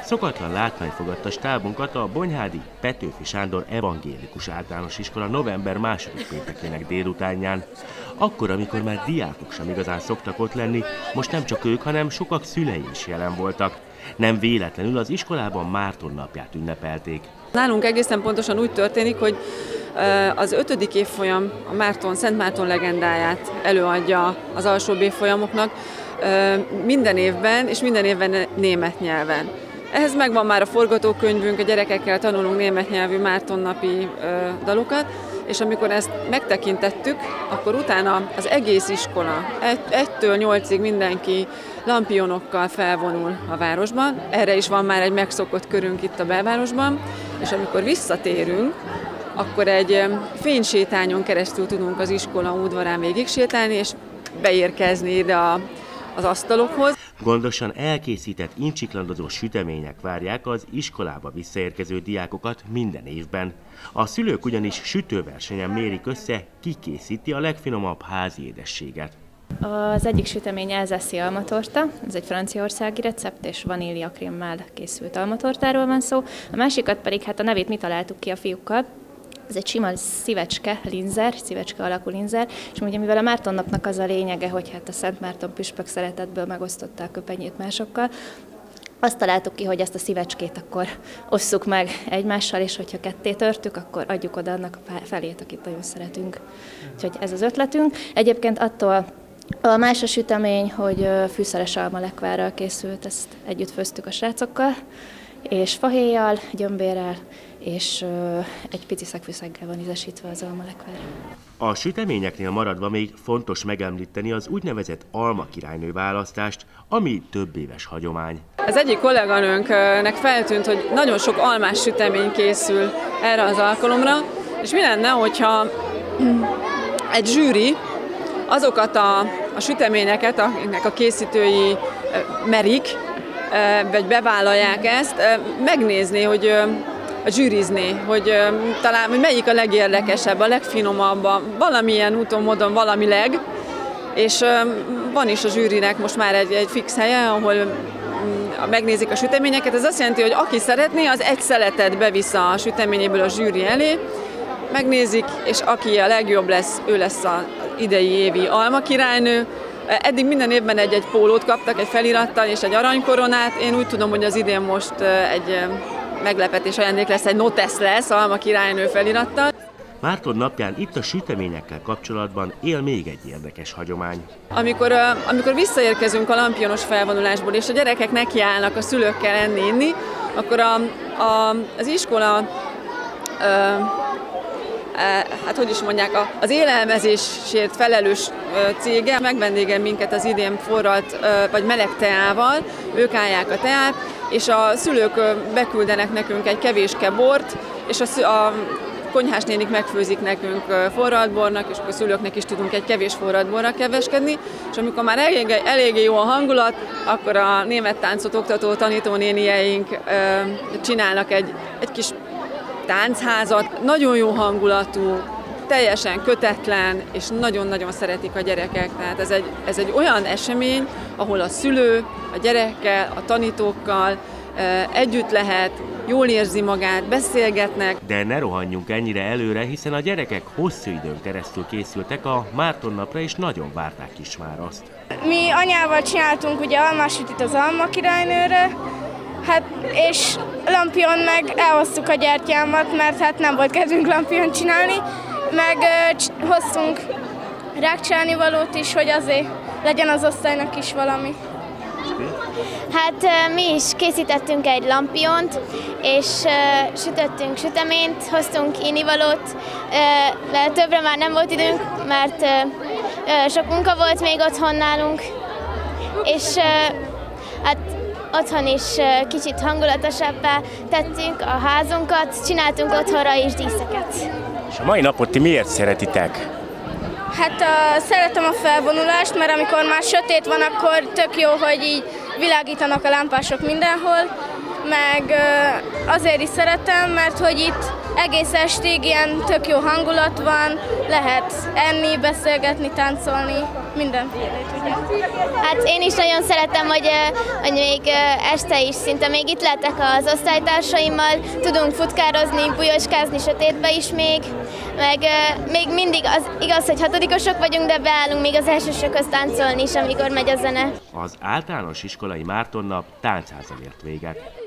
Szokatlan látvány fogadta stábunkat a Bonyhádi Petőfi Sándor Evangélikus Általános Iskola november 2. péntekének délutánján. Akkor, amikor már diákok sem igazán szoktak ott lenni, most nem csak ők, hanem sokak szülei is jelen voltak. Nem véletlenül az iskolában Márton napját ünnepelték. Nálunk egészen pontosan úgy történik, hogy az 5. évfolyam a Szent Márton legendáját előadja az alsóbb évfolyamoknak minden évben, és minden évben német nyelven. Ehhez megvan már a forgatókönyvünk, a gyerekekkel tanulunk német nyelvű Mártonnapi dalokat, és amikor ezt megtekintettük, akkor utána az egész iskola, 1-től 8-ig mindenki lampionokkal felvonul a városban. Erre is van már egy megszokott körünk itt a belvárosban, és amikor visszatérünk, akkor egy fénysétányon keresztül tudunk az iskola udvarán végig sétálni, és beérkezni ide az asztalokhoz. Gondosan elkészített incsiklandozó sütemények várják az iskolába visszaérkező diákokat minden évben. A szülők ugyanis sütőversenyen mérik össze, ki készíti a legfinomabb házi édességet. Az egyik sütemény elzászi almatorta, ez egy franciaországi recept, és vaníliakrémmel készült almatortáról van szó. A másikat pedig, hát a nevét mi találtuk ki a fiúkkal. Ez egy sima szívecske, linzer, szívecske alakú linzer, és ugye mivel a Márton napnak az a lényege, hogy hát a Szent Márton püspök szeretetből megosztotta a köpenyét másokkal, azt találtuk ki, hogy ezt a szívecskét akkor osszuk meg egymással, és hogyha ketté törtük, akkor adjuk oda annak a felét, akit nagyon szeretünk. Úgyhogy ez az ötletünk. Egyébként attól a más a sütemény, hogy fűszeres almalekvárral készült, ezt együtt főztük a srácokkal, és fahéjjal, gyömbérrel, és egy pici szegfűszeggel van ízesítve az almalekvár. A süteményeknél maradva még fontos megemlíteni az úgynevezett almakirálynő választást, ami több éves hagyomány. Az egyik kolléganőnknek feltűnt, hogy nagyon sok almás sütemény készül erre az alkalomra, és mi lenne, hogyha egy zsűri azokat a süteményeket, amiknek a készítői merik, vagy bevállalják ezt, megnézni, hogy zsűrizni, hogy talán hogy melyik a legérdekesebb, a legfinomabb, valamilyen úton, módon valamileg, és van is a zsűrinek most már egy fix helye, ahol megnézik a süteményeket. Ez azt jelenti, hogy aki szeretné, az egy szeletet bevisz a süteményéből a zsűri elé, megnézik, és aki a legjobb lesz, ő lesz az idei évi almakirálynő. Eddig minden évben egy pólót kaptak, egy felirattal és egy aranykoronát. Én úgy tudom, hogy az idén most egy meglepetés ajándék lesz, egy notesz lesz almakirálynő felirattal. Márton napján itt a süteményekkel kapcsolatban él még egy érdekes hagyomány. Amikor visszaérkezünk a lampionos felvonulásból, és a gyerekek nekiállnak a szülőkkel enni-inni, akkor az iskola, hát hogy is mondják, az élelmezésért felelős cége megvendégel minket az idén forralt vagy meleg teával, ők állják a teát, és a szülők beküldenek nekünk egy kevéske bort, és a konyhás nénik megfőzik nekünk forralt bornak, és a szülőknek is tudunk egy kevés forralt borra keveskedni, és amikor már eléggé jó a hangulat, akkor a német táncot oktató tanítónénieink csinálnak egy kis táncházat, nagyon jó hangulatú, teljesen kötetlen, és nagyon-nagyon szeretik a gyerekek. Tehát ez egy olyan esemény, ahol a szülő, a gyerekkel, a tanítókkal együtt lehet, jól érzi magát, beszélgetnek. De ne rohanjunk ennyire előre, hiszen a gyerekek hosszú időn keresztül készültek a Márton napra, és nagyon várták is már azt. Mi anyával csináltunk ugye almásütit az almakirálynőre, hát és lampion meg elhoztuk a gyertyámat, mert hát nem volt kedvünk lampion csinálni, meg hoztunk rákcsálni valót is, hogy azért legyen az osztálynak is valami. Hát mi is készítettünk egy lampiont, és sütöttünk süteményt, hoztunk innivalót, de többre már nem volt időnk, mert sok munka volt még otthon nálunk, és hát otthon is kicsit hangulatosabbá tettünk a házunkat, csináltunk otthonra is díszeket. És a mai napot ti miért szeretitek? Hát szeretem a felvonulást, mert amikor már sötét van, akkor tök jó, hogy így világítanak a lámpások mindenhol, meg azért is szeretem, mert hogy itt egész estig ilyen tök jó hangulat van, lehet enni, beszélgetni, táncolni. mindenfélét, ugye? Hát én is nagyon szeretem, hogy még este is szinte még itt lehetek az osztálytársaimmal, tudunk futkározni, bujóskázni sötétbe is még mindig az igaz, hogy hatodikosok vagyunk, de beállunk még az elsősökhöz táncolni is, amikor megy a zene. Az általános iskolai Mártonnap táncházal ért véget.